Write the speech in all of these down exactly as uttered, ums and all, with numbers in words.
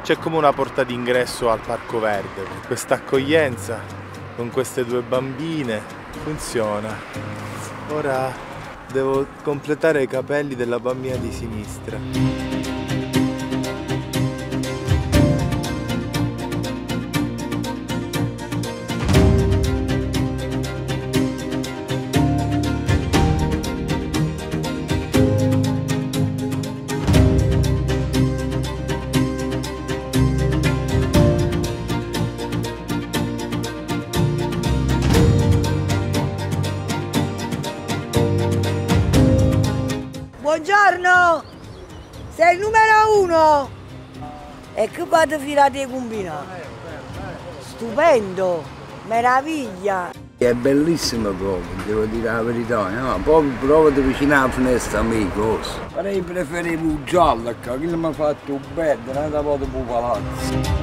C'è come una porta d'ingresso al Parco Verde, questa accoglienza con queste due bambine funziona. Ora devo completare i capelli della bambina di sinistra. Buongiorno, sei il numero uno. E che fate filate combina? Stupendo, meraviglia. È bellissimo proprio, devo dire la verità, no? Poi provo di vicino alla finestra a me, cosa. Farei preferivo il giallo, che mi ha fatto bello, non da poco per palazzo.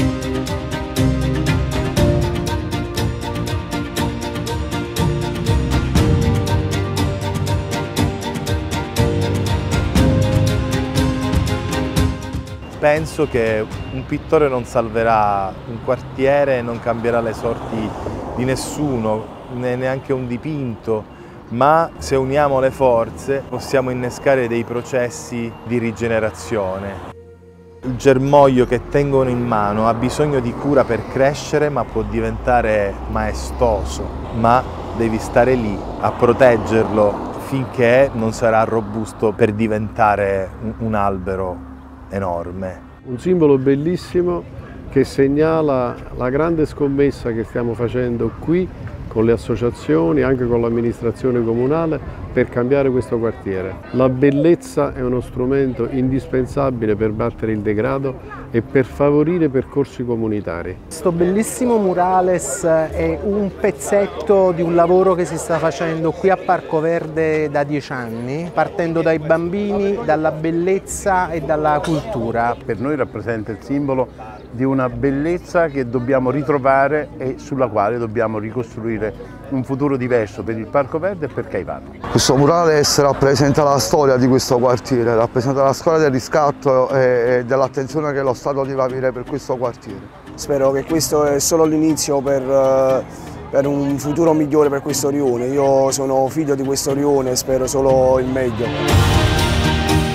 Penso che un pittore non salverà un quartiere, non cambierà le sorti di nessuno, neanche un dipinto, ma se uniamo le forze possiamo innescare dei processi di rigenerazione. Il germoglio che tengono in mano ha bisogno di cura per crescere, ma può diventare maestoso, ma devi stare lì a proteggerlo finché non sarà robusto per diventare un albero enorme. Un simbolo bellissimo che segnala la grande scommessa che stiamo facendo qui con le associazioni, anche con l'amministrazione comunale, per cambiare questo quartiere. La bellezza è uno strumento indispensabile per battere il degrado e per favorire percorsi comunitari. Questo bellissimo murales è un pezzetto di un lavoro che si sta facendo qui a Parco Verde da dieci anni, partendo dai bambini, dalla bellezza e dalla cultura. Per noi rappresenta il simbolo di una bellezza che dobbiamo ritrovare e sulla quale dobbiamo ricostruire un futuro diverso per il Parco Verde e per Caivano. Questo murales rappresenta la storia di questo quartiere, rappresenta la storia del riscatto e dell'attenzione che lo Stato deve avere per questo quartiere. Spero che questo è solo l'inizio per, per un futuro migliore per questo rione. Io sono figlio di questo rione e spero solo il meglio.